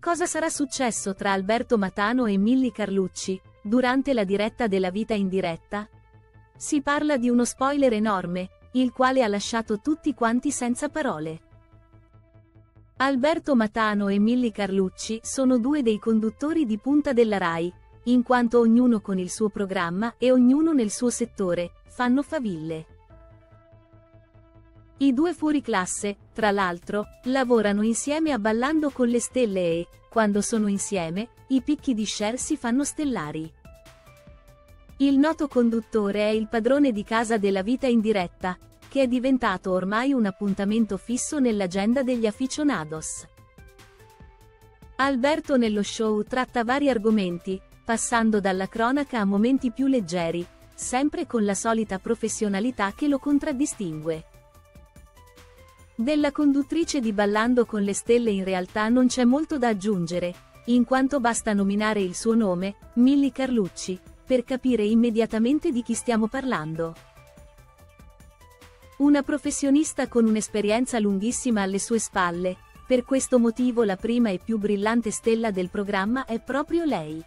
cosa sarà successo tra Alberto Matano e Milly Carlucci, durante la diretta della Vita in diretta? Si parla di uno spoiler enorme, il quale ha lasciato tutti quanti senza parole. Alberto Matano e Milly Carlucci sono due dei conduttori di punta della Rai, in quanto ognuno con il suo programma e ognuno nel suo settore, fanno faville. I due fuoriclasse, tra l'altro, lavorano insieme a Ballando con le stelle e, quando sono insieme, i picchi di share si fanno stellari. Il noto conduttore è il padrone di casa della Vita in diretta, che è diventato ormai un appuntamento fisso nell'agenda degli aficionados. Alberto nello show tratta vari argomenti, passando dalla cronaca a momenti più leggeri, sempre con la solita professionalità che lo contraddistingue. Della conduttrice di Ballando con le stelle in realtà non c'è molto da aggiungere, in quanto basta nominare il suo nome, Milly Carlucci, per capire immediatamente di chi stiamo parlando. Una professionista con un'esperienza lunghissima alle sue spalle, per questo motivo la prima e più brillante stella del programma è proprio lei.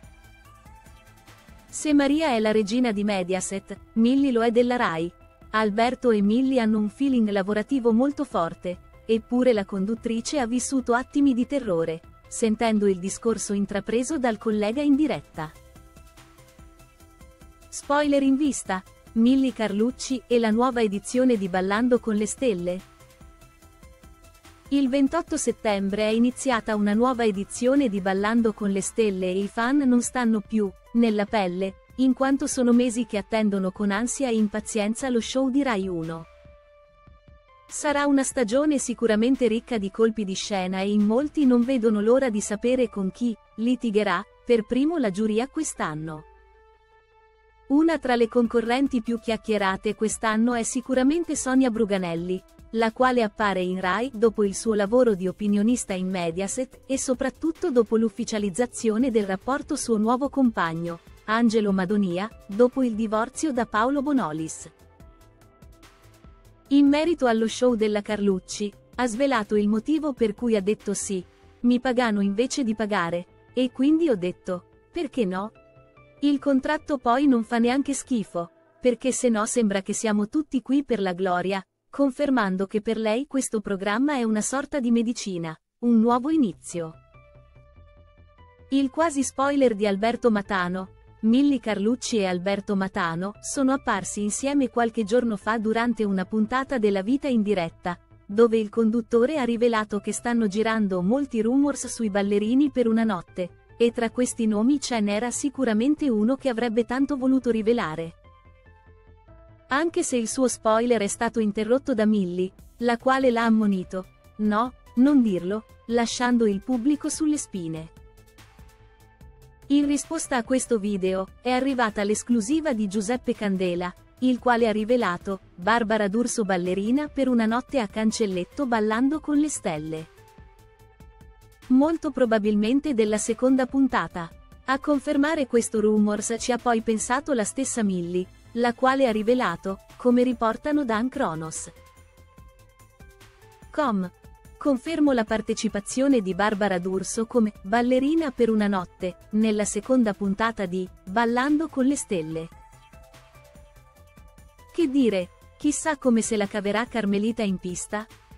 Se Maria è la regina di Mediaset, Milly lo è della Rai. Alberto e Milly hanno un feeling lavorativo molto forte, eppure la conduttrice ha vissuto attimi di terrore, sentendo il discorso intrapreso dal collega in diretta. Spoiler in vista? Milly Carlucci e la nuova edizione di Ballando con le stelle? Il 28 settembre è iniziata una nuova edizione di Ballando con le stelle e i fan non stanno più nella pelle, in quanto sono mesi che attendono con ansia e impazienza lo show di Rai 1. Sarà una stagione sicuramente ricca di colpi di scena e in molti non vedono l'ora di sapere con chi litigherà per primo la giuria quest'anno. Una tra le concorrenti più chiacchierate quest'anno è sicuramente Sonia Bruganelli, la quale appare in Rai dopo il suo lavoro di opinionista in Mediaset e soprattutto dopo l'ufficializzazione del rapporto suo nuovo compagno, Angelo Madonia, dopo il divorzio da Paolo Bonolis. In merito allo show della Carlucci, ha svelato il motivo per cui ha detto sì, mi pagano invece di pagare, e quindi ho detto, perché no? Il contratto poi non fa neanche schifo, perché se no sembra che siamo tutti qui per la gloria, confermando che per lei questo programma è una sorta di medicina, un nuovo inizio. Il quasi spoiler di Alberto Matano. Milly Carlucci e Alberto Matano sono apparsi insieme qualche giorno fa durante una puntata della Vita in diretta, dove il conduttore ha rivelato che stanno girando molti rumors sui ballerini per una notte, e tra questi nomi ce n'era sicuramente uno che avrebbe tanto voluto rivelare. Anche se il suo spoiler è stato interrotto da Milly, la quale l'ha ammonito, no, non dirlo, lasciando il pubblico sulle spine. In risposta a questo video, è arrivata l'esclusiva di Giuseppe Candela, il quale ha rivelato, Barbara D'Urso ballerina per una notte a Cancelletto Ballando con le stelle. Molto probabilmente della seconda puntata. A confermare questo rumors ci ha poi pensato la stessa Milly, la quale ha rivelato, come riportano Dan Kronos. Confermo la partecipazione di Barbara D'Urso come ballerina per una notte, nella seconda puntata di Ballando con le stelle. Che dire, chissà come se la caverà Carmelita in pista?